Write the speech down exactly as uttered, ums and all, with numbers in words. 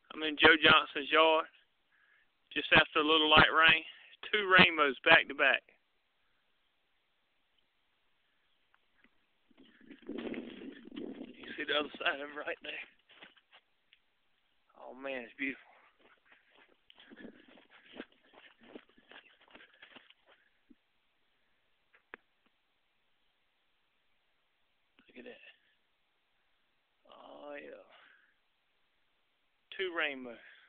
I'm in Joe Johnson's yard, just after a little light rain. Two rainbows back to back. You can see the other side of him right there. Oh man, it's beautiful. Look at that. Oh yeah. Two rainbows.